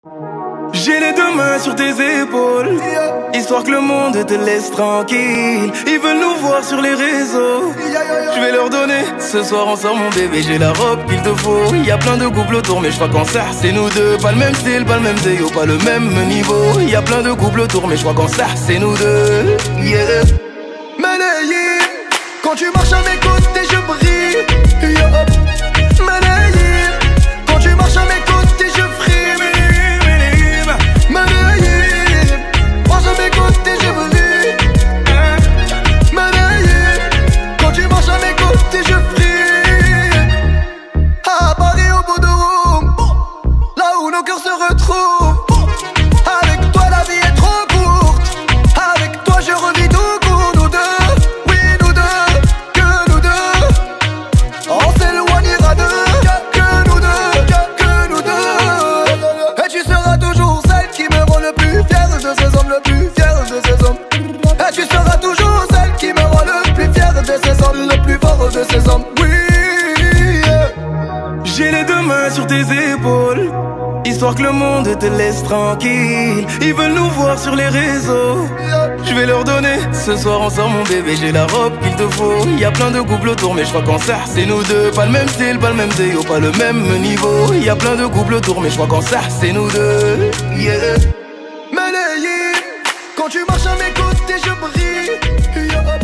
J'ai les deux mains sur tes épaules, histoire que le monde te laisse tranquille. Ils veulent nous voir sur les réseaux, je vais leur donner. Ce soir on sort mon bébé, j'ai la robe qu'il te faut. Y'a plein de couples autour mais je crois qu'en ça c'est nous deux. Pas le même style, pas le même déo, pas le même niveau. Y'a plein de couples autour mais je crois qu'en ça c'est nous deux. Yeah. Malayim, quand tu marches à mes côtés je brille. Yeah. Malayim, quand tu marches à mes côtés je frime. Malayim, marche à mes côtés je brille. Malayim, quand tu marches à mes côtés je frime. À Paris au bout de Rome, là où nos cœurs se retrouvent. Avec toi la vie est trop courte, avec toi je revis tout court. Nous deux, oui nous deux, que nous deux. On s'éloignera d'eux, que nous deux, que nous deux. Et tu seras toujours celle qui me rend le plus fier de ces hommes, le plus fier de ces hommes. Et tu seras toujours celle qui me rend le plus fier de ces hommes, le plus fort de ces hommes. Oui, yeah. J'ai les deux mains sur tes épaules, histoire que le monde te laisse tranquille. Ils veulent nous voir sur les réseaux, je vais leur donner. Ce soir on sort mon bébé, j'ai la robe qu'il te faut. Y'a plein de couples autour mais je crois qu'en ça c'est nous deux. Pas le même style, pas le même déo, pas le même niveau. Y'a plein de couples autour mais je crois qu'en ça c'est nous deux. Yeah. Malayim, quand tu marches à mes côtés je brille. Yeah.